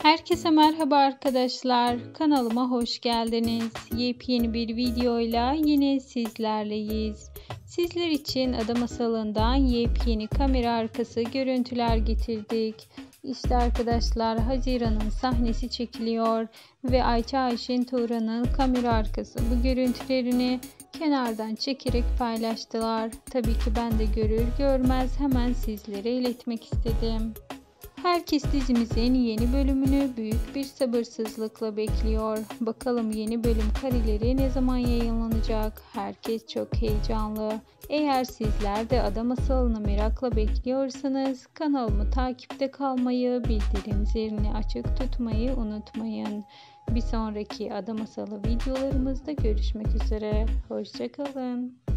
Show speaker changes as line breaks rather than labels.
Herkese merhaba arkadaşlar. Kanalıma hoş geldiniz. Yepyeni bir videoyla yine sizlerleyiz. Sizler için Ada Masalı'ndan yepyeni kamera arkası görüntüler getirdik. İşte arkadaşlar, Haziran'ın sahnesi çekiliyor ve Ayça Ayşin Tuğra'nın kamera arkası bu görüntülerini kenardan çekerek paylaştılar. Tabii ki ben de görür görmez hemen sizlere iletmek istedim. Herkes dizimizin yeni bölümünü büyük bir sabırsızlıkla bekliyor. Bakalım yeni bölüm kareleri ne zaman yayınlanacak? Herkes çok heyecanlı. Eğer sizler de Ada Masalı'nı merakla bekliyorsanız kanalımı takipte kalmayı, bildirim zilini açık tutmayı unutmayın. Bir sonraki Ada Masalı videolarımızda görüşmek üzere. Hoşça kalın.